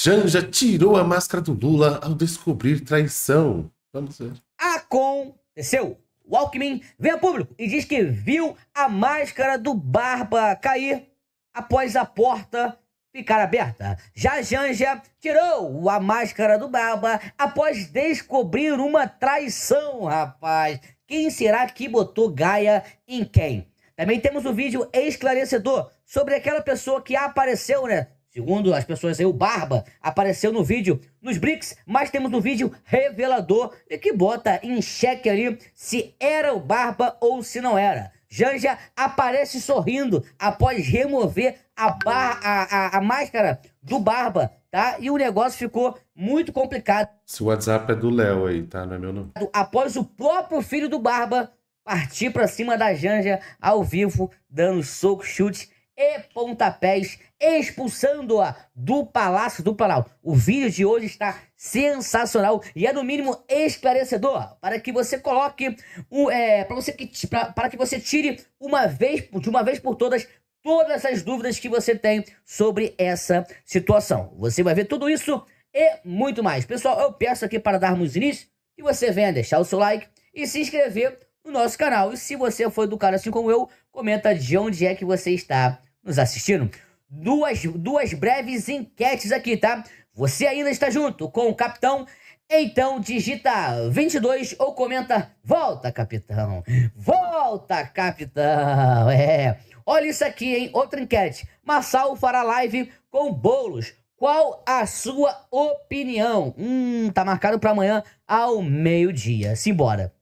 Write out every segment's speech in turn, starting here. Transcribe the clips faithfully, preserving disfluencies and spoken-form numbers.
Janja tirou a máscara do Lula ao descobrir traição. Vamos ver. Aconteceu. O Alckmin vem a público e diz que viu a máscara do Barba cair após a porta ficar aberta. Já Janja tirou a máscara do Barba após descobrir uma traição, rapaz. Quem será que botou Gaia em quem? Também temos um vídeo esclarecedor sobre aquela pessoa que apareceu, né? Segundo as pessoas aí, o Barba apareceu no vídeo nos Bricks, mas temos um vídeo revelador e que bota em xeque ali se era o Barba ou se não era. Janja aparece sorrindo após remover a, bar, a, a, a máscara do Barba, tá? E o negócio ficou muito complicado. Esse WhatsApp é do Léo aí, tá? Não é meu não. Após o próprio filho do Barba partir pra cima da Janja ao vivo, dando socos, chutes e pontapés, expulsando-a do Palácio do Planalto. O vídeo de hoje está sensacional e é no mínimo esclarecedor para que você coloque um, é, para você que pra, para que você tire uma vez de uma vez por todas todas as dúvidas que você tem sobre essa situação. Você vai ver tudo isso e muito mais. Pessoal, eu peço aqui para darmos início que você venha deixar o seu like e se inscrever no nosso canal. E se você for do cara assim como eu, comenta de onde é que você está nos assistindo. Duas, duas breves enquetes aqui, tá? Você ainda está junto com o capitão? Então digita vinte e dois ou comenta volta, capitão. Volta, capitão. É. Olha isso aqui, hein? Outra enquete. Marçal fará live com bolos. Qual a sua opinião? Hum, tá marcado para amanhã ao meio-dia. Simbora.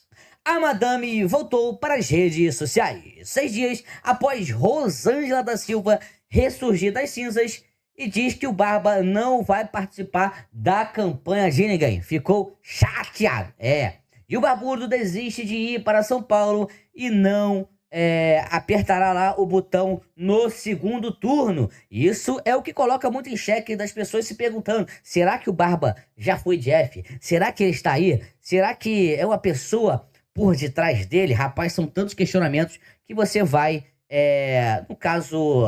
A madame voltou para as redes sociais, seis dias após Rosângela da Silva ressurgir das cinzas e diz que o Barba não vai participar da campanha de ninguém. Ficou chateado, é. E o Barbudo desiste de ir para São Paulo e não é, apertará lá o botão no segundo turno. Isso é o que coloca muito em xeque das pessoas se perguntando, será que o Barba já foi de F? Será que ele está aí? Será que é uma pessoa por detrás dele? Rapaz, são tantos questionamentos que você vai, é, no caso,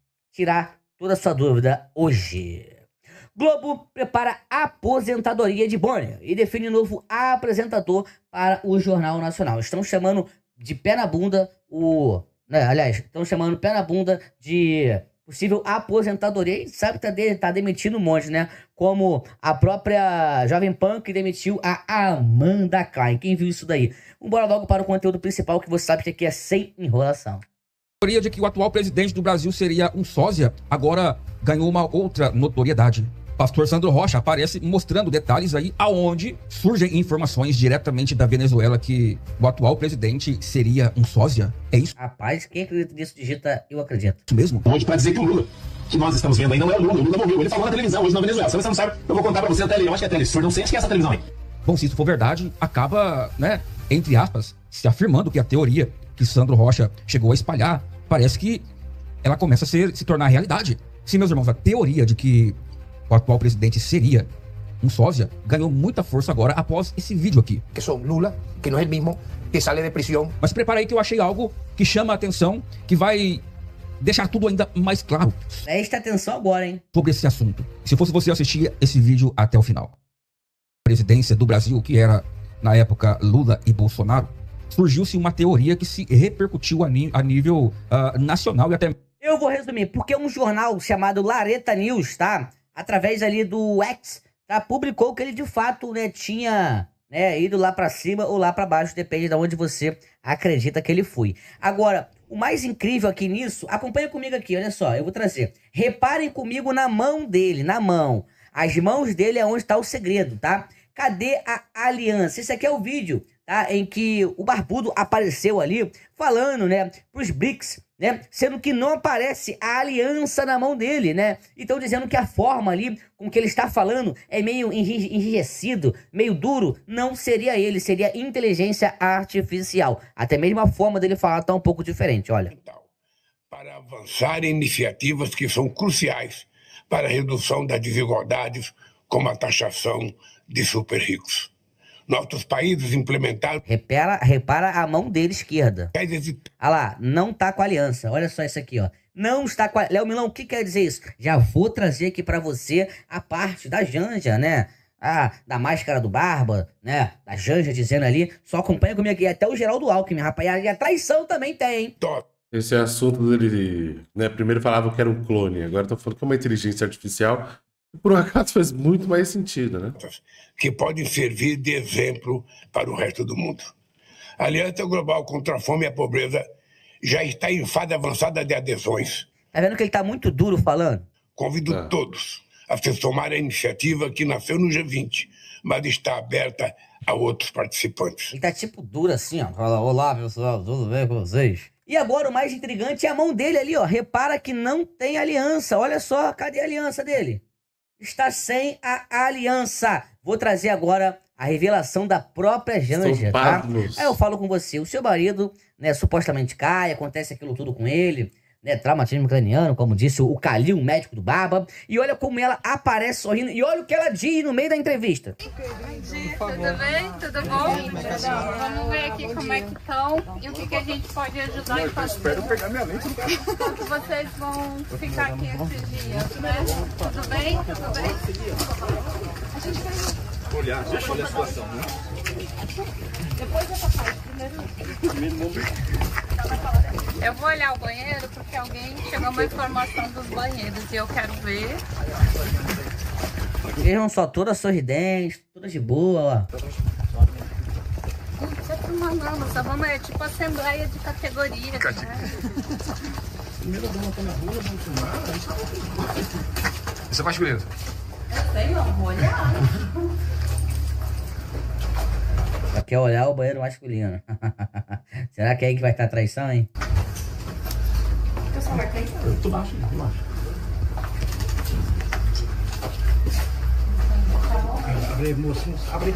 tirar toda a sua dúvida hoje. Globo prepara a aposentadoria de Bonner e define novo apresentador para o Jornal Nacional. Estão chamando de pé na bunda o... Né, aliás, estão chamando pé na bunda de possível aposentadoria. E sabe que tá, de, tá demitindo um monte, né? Como a própria Jovem Pan que demitiu a Amanda Klein. Quem viu isso daí? Vamos embora logo para o conteúdo principal, que você sabe que aqui é sem enrolação. A teoria de que o atual presidente do Brasil seria um sósia agora ganhou uma outra notoriedade. Pastor Sandro Rocha aparece mostrando detalhes aí aonde surgem informações diretamente da Venezuela que o atual presidente seria um sósia. É isso? Rapaz, quem acredita nisso digita eu acredito. Isso mesmo? Hoje para dizer que o Lula, que nós estamos vendo aí, não é o Lula. O Lula morreu. Ele falou na televisão hoje na Venezuela. Se você não sabe, eu vou contar para você a tele. Eu acho que é a tele. Não sei, acho que é essa televisão aí. Bom, se isso for verdade, acaba, né, entre aspas, se afirmando que a teoria que Sandro Rocha chegou a espalhar, parece que ela começa a ser, se tornar realidade. Sim, meus irmãos, a teoria de que o atual presidente seria um sósia ganhou muita força agora após esse vídeo aqui. Que são Lula, que não é o mesmo que sai de prisão. Mas prepara aí que eu achei algo que chama a atenção, que vai deixar tudo ainda mais claro. Presta atenção agora, hein? Sobre esse assunto. Se fosse você assistir esse vídeo até o final. A presidência do Brasil, que era na época Lula e Bolsonaro, surgiu-se uma teoria que se repercutiu a, a nível uh, nacional e até... Eu vou resumir, porque um jornal chamado Lareta News, tá? Através ali do X, tá? Publicou que ele de fato, né, tinha, né, ido lá pra cima ou lá pra baixo, depende de onde você acredita que ele foi. Agora, o mais incrível aqui nisso, acompanha comigo aqui, olha só, eu vou trazer. Reparem comigo na mão dele, na mão. As mãos dele é onde está o segredo, tá? Cadê a aliança? Esse aqui é o vídeo, tá? Em que o Barbudo apareceu ali falando, né, pros Bricks, né? Sendo que não aparece a aliança na mão dele, né? Então dizendo que a forma ali com que ele está falando é meio enrijecido, meio duro. Não seria ele, seria inteligência artificial. Até mesmo a forma dele falar tá um pouco diferente, olha. Para avançar em iniciativas que são cruciais para a redução das desigualdades, como a taxação de super ricos. Nossos países implementaram... Repara, repara a mão dele esquerda. Olha lá, não tá com aliança. Olha só isso aqui, ó. não está com a... Léo Milão, o que quer dizer isso? Já vou trazer aqui pra você a parte da Janja, né? Ah, da máscara do Barba, né? Da Janja dizendo ali, só acompanha comigo aqui, até o Geraldo Alckmin, rapaz, e a traição também tem, hein? Esse é assunto dele, né? Primeiro falavam que era um clone, agora estão falando que é uma inteligência artificial, e por um acaso faz muito mais sentido, né? Que podem servir de exemplo para o resto do mundo. A Aliança Global contra a Fome e a Pobreza já está em fase avançada de adesões. Tá vendo que ele tá muito duro falando? Convido Ah. todos a se somar à iniciativa que nasceu no G vinte, mas está aberta a outros participantes. Ele tá tipo duro assim, ó. Fala, olá pessoal, tudo bem com vocês? E agora o mais intrigante é a mão dele ali, ó. Repara que não tem aliança. Olha só, cadê a aliança dele? Está sem a aliança. Vou trazer agora a revelação da própria Janja, tá? Aí eu falo com você, o seu marido, né, supostamente cai, acontece aquilo tudo com ele, né, traumatismo craniano, como disse o Calil, médico do Barba, e olha como ela aparece sorrindo, e olha o que ela diz no meio da entrevista. Bom dia, tudo bem? Tudo bom? Vamos ver aqui como é que estão e o que, que a gente pode ajudar e fazer. Espero pegar minha lente. Como que vocês vão ficar aqui esses dias, né? Tudo bem? Tudo bem? A gente vai... Olhar, deixa eu olhar a situação, né? Depois eu papai, primeiro. Primeiro momento. Eu vou olhar o banheiro porque alguém chegou uma informação dos banheiros e eu quero ver. Vejam só, toda sorridente, toda de boa, ó. Você tá mandando, só vamos, é tipo assembleia de categoria. Né? Primeiro vamos botar na rua, vamos filmar. Isso é mais beleza. Eu sei, não, vou olhar. Só quer olhar o banheiro masculino. Será que é aí que vai estar a traição, hein? Eu tô baixo, tô baixo. Abre aí, moço, abre.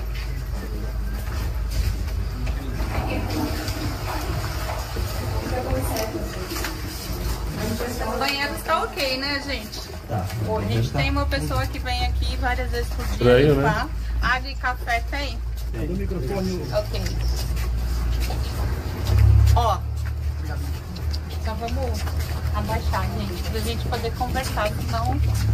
O banheiro está ok, né, gente? Tá. A gente tem uma pessoa que vem aqui várias vezes por dia. Estranho, né? Tá? Água e café tem? Do microfone. Ok. Ó. Então vamos abaixar, gente, pra gente poder conversar, senão...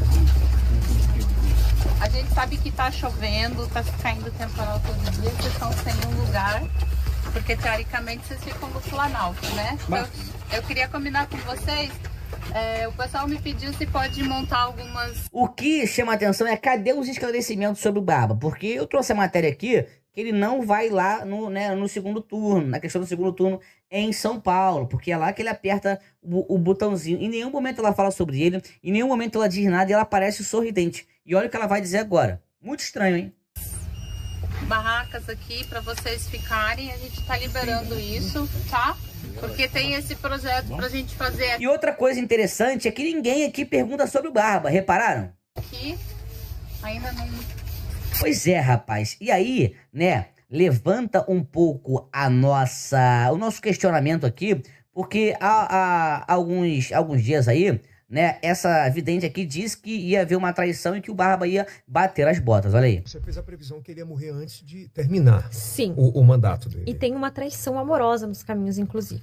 A gente sabe que tá chovendo, tá caindo temporal todo dia, vocês estão sem um lugar, porque teoricamente vocês ficam no Planalto, né? Então, eu queria combinar com vocês, é, o pessoal me pediu se pode montar algumas... O que chama a atenção é cadê os esclarecimentos sobre o Barba? Porque eu trouxe a matéria aqui que ele não vai lá no, né, no segundo turno, na questão do segundo turno em São Paulo, porque é lá que ele aperta o, o botãozinho. Em nenhum momento ela fala sobre ele, em nenhum momento ela diz nada e ela parece sorridente. E olha o que ela vai dizer agora. Muito estranho, hein? Barracas aqui para vocês ficarem, a gente tá liberando isso, tá? Porque tem esse projeto pra gente fazer E outra coisa interessante é que ninguém aqui pergunta sobre o Barba, repararam? aqui, ainda não... Pois é, rapaz. E aí, né, levanta um pouco a nossa, o nosso questionamento aqui, porque há, há alguns, alguns dias aí, né, essa vidente aqui disse que ia haver uma traição e que o Barba ia bater as botas, olha aí. Você fez a previsão que ele ia morrer antes de terminar Sim. o, o mandato dele. E tem uma traição amorosa nos caminhos, inclusive.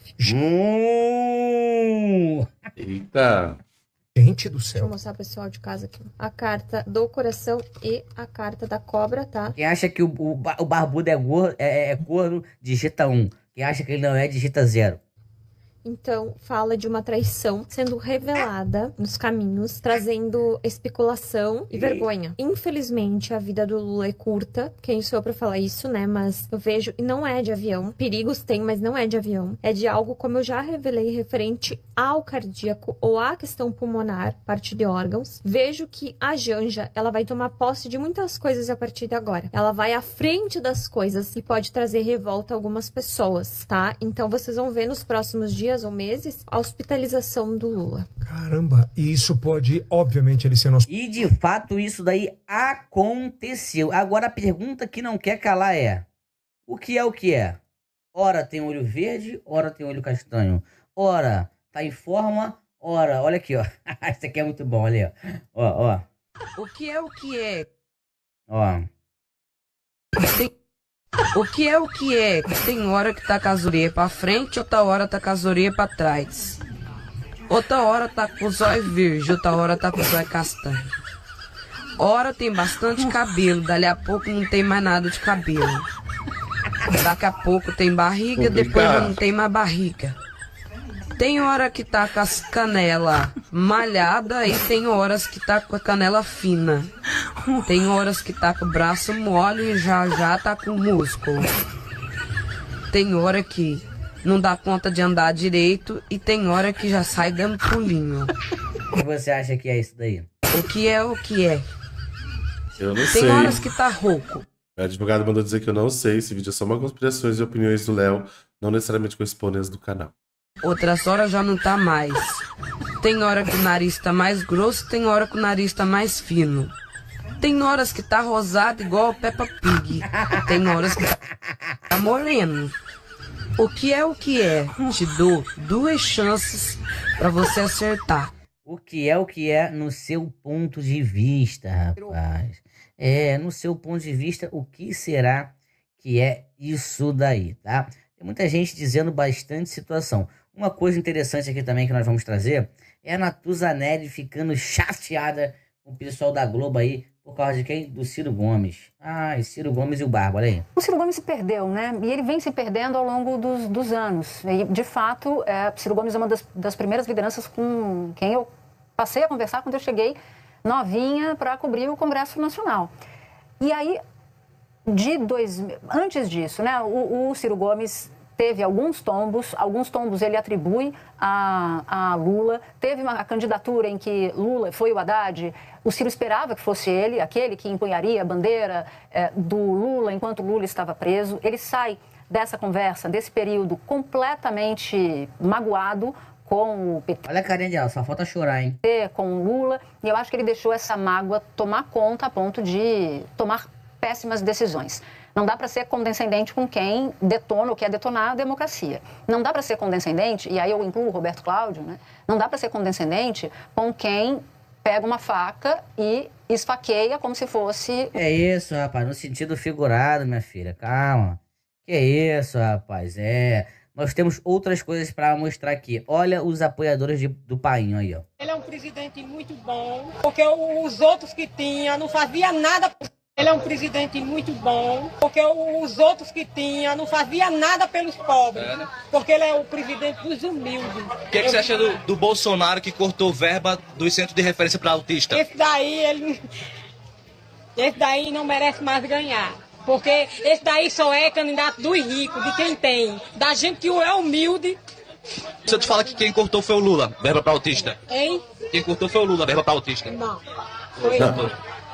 Hum. Eita. Gente do Deixa eu céu. mostrar pro pessoal de casa aqui. A carta do coração e a carta da cobra, tá? Quem acha que o, o, o barbudo é, gordo, é, é corno, digita um. Quem acha que ele não é, digita zero. Então, fala de uma traição sendo revelada nos caminhos, trazendo especulação e vergonha. Infelizmente, a vida do Lula é curta. Quem sou eu pra falar isso, né? Mas eu vejo, e não é de avião. Perigos tem, mas não é de avião. É de algo, como eu já revelei, referente ao cardíaco ou à questão pulmonar, parte de órgãos. Vejo que a Janja, ela vai tomar posse de muitas coisas a partir de agora. Ela vai à frente das coisas e pode trazer revolta a algumas pessoas, tá? Então, vocês vão ver nos próximos dias ou meses a hospitalização do Lula. Caramba, e isso pode, obviamente, ele ser nosso... E de fato isso daí aconteceu. Agora a pergunta que não quer calar é: o que é o que é? Ora tem olho verde, ora tem olho castanho. Ora tá em forma, ora... Olha aqui, ó. Isso aqui é muito bom, olha aí, ó. Ó, ó. O que é o que é? Ó. Tem... O que é o que é? Tem hora que tá com as orelhas pra frente, outra hora tá com as orelhas pra trás. Outra hora tá com os olhos virgem, outra hora tá com os olhos castanhos. Hora tem bastante cabelo, dali a pouco não tem mais nada de cabelo. Daqui a pouco tem barriga, depois não tem mais barriga. Tem hora que tá com as canelas malhadas e tem horas que tá com a canela fina. Tem horas que tá com o braço mole e já já tá com músculo. Tem hora que não dá conta de andar direito e tem hora que já sai dando pulinho. O que você acha que é isso daí? O que é o que é? Eu não tem sei. horas que tá rouco. O advogado mandou dizer que eu não sei. Esse vídeo é só uma conspirações e opiniões do Léo, não necessariamente com exponentes do canal. Outras horas já não tá mais. Tem hora que o nariz tá mais grosso, tem hora que o nariz tá mais fino. Tem horas que tá rosado igual o Peppa Pig. Tem horas que tá moreno. O que é o que é? Te dou duas chances pra você acertar. O que é o que é no seu ponto de vista, rapaz? É, no seu ponto de vista, o que será que é isso daí, tá? Tem muita gente dizendo bastante situação. Uma coisa interessante aqui também que nós vamos trazer é a Natuzaneri ficando chateada com o pessoal da Globo aí, por causa de quem? Do Ciro Gomes. Ah, e Ciro Gomes e o Barba, olha aí. O Ciro Gomes se perdeu, né? E ele vem se perdendo ao longo dos, dos anos. E, de fato, é, Ciro Gomes é uma das, das primeiras lideranças com quem eu passei a conversar quando eu cheguei novinha para cobrir o Congresso Nacional. E aí, de dois, antes disso, né, o, o Ciro Gomes teve alguns tombos, alguns tombos ele atribui a, a Lula. Teve uma a candidatura em que Lula foi o Haddad, o Ciro esperava que fosse ele, aquele que empunharia a bandeira é, do Lula enquanto Lula estava preso. Ele sai dessa conversa, desse período, completamente magoado com o P T. Olha a carinha dela, só falta chorar, hein? Com o Lula, e eu acho que ele deixou essa mágoa tomar conta a ponto de tomar péssimas decisões. Não dá para ser condescendente com quem detona ou quer detonar a democracia. Não dá para ser condescendente, e aí eu incluo o Roberto Cláudio, né? Não dá para ser condescendente com quem pega uma faca e esfaqueia como se fosse... É isso, rapaz, no sentido figurado, minha filha, calma. Que isso, rapaz, é... Nós temos outras coisas para mostrar aqui. Olha os apoiadores de, do Painho aí, ó. Ele é um presidente muito bom, porque os outros que tinha não fazia nada... Ele é um presidente muito bom, porque os outros que tinha não fazia nada pelos pobres, é, né? Porque ele é o presidente dos humildes. O que, é que você acha do, do Bolsonaro que cortou verba dos centros de referência para autista? Esse daí, ele... Esse daí não merece mais ganhar. Porque esse daí só é candidato dos ricos, de quem tem. Da gente que é humilde. Se eu te falar que quem cortou foi o Lula, verba para autista. Hein? Quem cortou foi o Lula, verba para autista. Não. Foi não.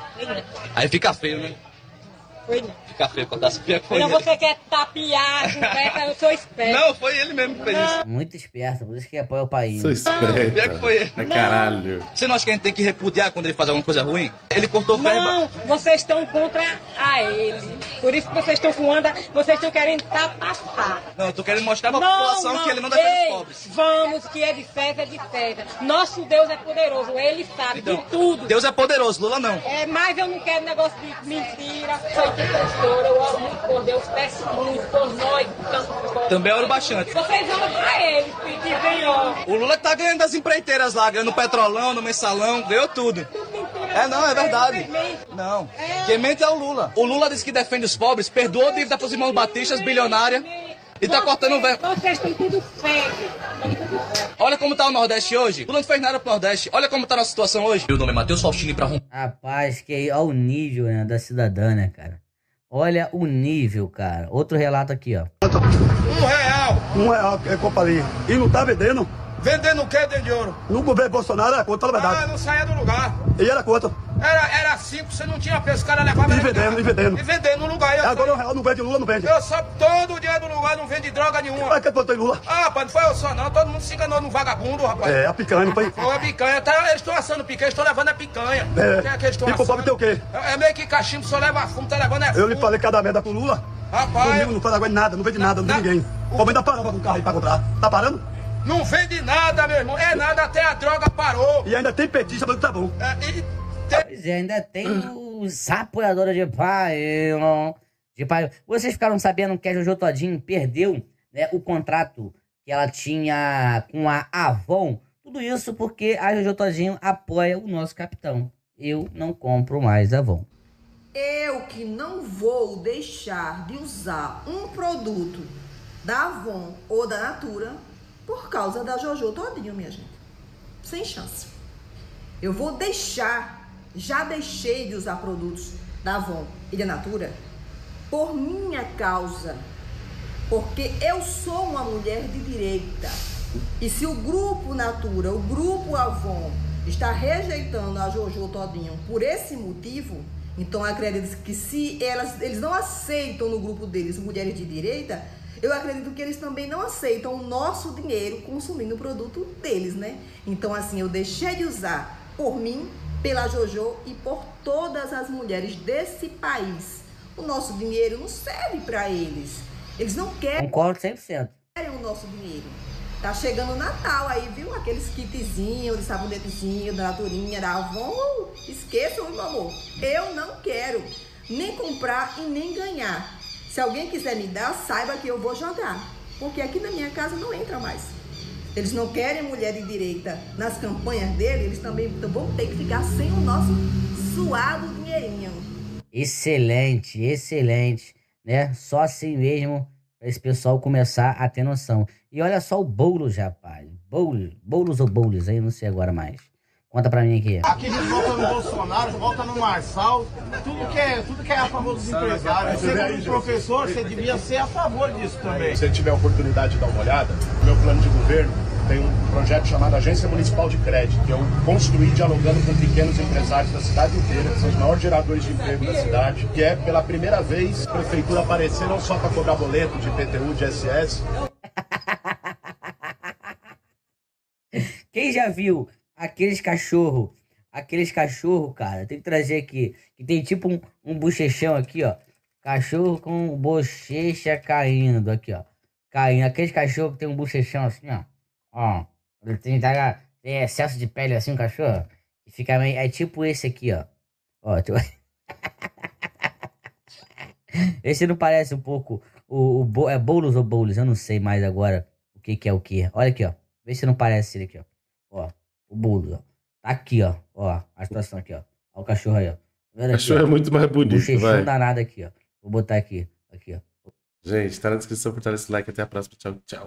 Aí fica feio, né? Foi. Fica feio quando tá pior que foi Não, ele. você quer tapear, conversa, eu sou esperto. Não, foi ele mesmo que fez não. isso. Muito esperto, por isso que apoia o país. Sou esperto. Pior que foi ele. É caralho. Você não acha que a gente tem que repudiar quando ele faz alguma coisa ruim? Ele cortou verba. Não, vocês estão contra a ele. Por isso que vocês estão com onda, vocês estão querendo tapar. Não, eu tô querendo mostrar pra não, população não. que ele não defende Ei, os pobres. Vamos, que é de certo, é de certo. Nosso Deus é poderoso, ele sabe então, de tudo. Deus é poderoso, Lula não. É, mas eu não quero negócio de mentira. Sou que pastor, eu oro muito por Deus, peço muito por nós. Também oro bastante. Vocês oram pra ele, que vem ó. O Lula tá ganhando das empreiteiras lá, ganhando petrolão, no mensalão, ganhou tudo. É não, é verdade. Não, quem mente é o Lula. O Lula disse que defende os pobres, perdoou dívida pros irmãos batistas, bilionária, e tá cortando verba. Vocês estão tudo feio. Olha como tá o Nordeste hoje. Lula não fez nada pro Nordeste. Olha como tá a nossa situação hoje. Meu nome é Matheus Faustini pra romper. Rapaz, que aí, olha o nível, né, da cidadã, né, cara? Olha o nível, cara. Outro relato aqui, ó. Um real. Um real é companhia. E não tá vendendo? Vendendo o quê dentro de ouro? No governo Bolsonaro era conta, na verdade. Ah, não saía do lugar. E era quanto? Era, era cinco, você não tinha preço, os caras levavam... E vendendo, e vendendo. E vendendo no lugar. Eu agora só... um real não vende Lula, não vende. Eu só todo dia do lugar não vende droga nenhuma. Mas que botou em Lula? Ah, rapaz, não foi eu só não, todo mundo se enganou no vagabundo, rapaz. É, a picanha, não foi? Foi a picanha, tá, eles estão assando picanha, eles estão levando a picanha. É, que é que eles e pro pobre tem o quê? É, é meio que cachimbo, só leva fumo, tá levando é fumo. Eu lhe falei cada merda pro Lula. Rapaz... Comigo não faz agora nada, não vende nada, não vende ninguém. O pobre ainda parava com o carro aí pra comprar. Tá parando? Não vende nada, meu irmão. É nada, até a droga parou. E ainda tem petista, mas tá bom. É, e tem... Pois é, ainda tem os apoiadores de Painho. De Painho. Vocês ficaram sabendo que a Jojo Todinho perdeu, né, o contrato que ela tinha com a Avon. Tudo isso porque a Jojo Todinho apoia o nosso capitão. Eu não compro mais Avon. Eu que não vou deixar de usar um produto da Avon ou da Natura por causa da Jojo Todinho, minha gente. Sem chance. Eu vou deixar, já deixei de usar produtos da Avon e da Natura por minha causa. Porque eu sou uma mulher de direita. E se o grupo Natura, o grupo Avon, está rejeitando a Jojo Todinho por esse motivo, então eu acredito que se elas, eles não aceitam no grupo deles mulheres de direita, eu acredito que eles também não aceitam o nosso dinheiro consumindo o produto deles, né? Então assim, eu deixei de usar por mim, pela Jojo e por todas as mulheres desse país. O nosso dinheiro não serve para eles. Eles não querem... Concordo cem por cento. Querem o nosso dinheiro. Tá chegando o Natal aí, viu? Aqueles kitzinhos de sabonetezinho, da Naturinha, da Avon. Esqueçam, meu amor. Eu não quero nem comprar e nem ganhar. Se alguém quiser me dar, saiba que eu vou jogar. Porque aqui na minha casa não entra mais. Eles não querem mulher de direita nas campanhas dele, eles também vão ter que ficar sem o nosso suado dinheirinho. Excelente, excelente, né? Só assim mesmo para esse pessoal começar a ter noção. E olha só o Boulos, rapaz. Boulos, Boulos ou Boulos, aí não sei agora mais. Conta pra mim aqui. Aqui a gente vota no Bolsonaro, vota no Marçal, tudo que é, tudo que é a favor dos empresários. Você como professor, você devia ser a favor disso também. Se você tiver a oportunidade de dar uma olhada, no meu plano de governo tem um projeto chamado Agência Municipal de Crédito, que eu construí dialogando com pequenos empresários da cidade inteira, que são os maiores geradores de emprego da cidade, que é pela primeira vez a prefeitura aparecer não só para cobrar boleto de I P T U, de I S S. Quem já viu aqueles cachorro, aqueles cachorro, cara, tem que trazer aqui, que tem tipo um, um bochechão aqui, ó, cachorro com bochecha caindo, aqui, ó, caindo, aqueles cachorro que tem um bochechão assim, ó, ó, ele tem, tá, tem excesso de pele assim, o cachorro, e fica meio, é tipo esse aqui, ó, ó, tipo... esse não parece um pouco, o, o, é Boulos ou Boulos, eu não sei mais agora o que que é o que, olha aqui, ó, vê se não parece ele aqui, ó, ó. O Boulos, ó. Tá aqui, ó. Ó, a situação aqui, ó. Ó o cachorro aí, ó. O cachorro é muito mais bonito, vai. Danado aqui, ó. Vou botar aqui. Aqui, ó. Gente, tá na descrição, fortalece o like. Até a próxima. Tchau, tchau.